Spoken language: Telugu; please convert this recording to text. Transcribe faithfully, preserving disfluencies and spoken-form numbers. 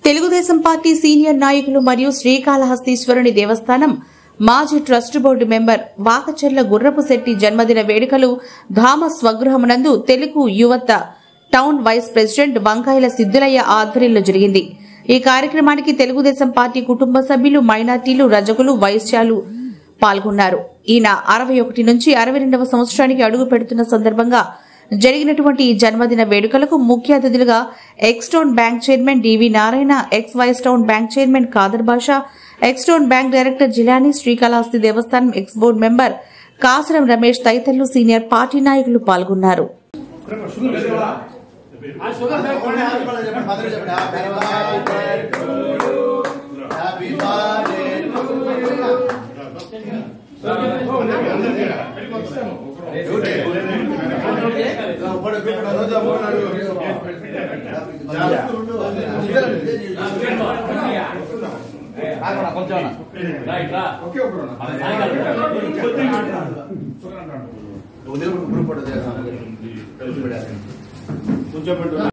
తెలుగుదేశం పార్టీ సీనియర్ నాయకులు మరియు శ్రీకాళహస్తీశ్వరుని దేవస్థానం మాజీ trust board member Vakacherla Gurrapusetti జన్మదిన వేడుకలు ధామ స్వగృహమునందు తెలుగు యువత టౌన్ వైస్ ప్రెసిడెంట్ వంకాయల సిద్దులయ్య ఆధ్వర్యంలో జరిగింది. ఈ కార్యక్రమానికి తెలుగుదేశం పార్టీ కుటుంబ సభ్యులు, మైనార్టీలు, రజకులు, వైశ్యాలు పాల్గొన్నారు. ఈయన అరవై ఒకటి నుంచి అరవై రెండవ సంవత్సరానికి అడుగు పెడుతున్న సందర్భంగా జరిగినటువంటి ఈ జన్మదిన వేడుకలకు ముఖ్య అతిథులుగా ex town bank chairman DV Narayana, ex vice town bank chairman Khader Basha, ex town bank director Jilani, Srikalahasti దేవస్థానం ex board member Kasaram Ramesh తదితరులు సీనియర్ పార్టీ నాయకులు పాల్గొన్నారు. కొంచెం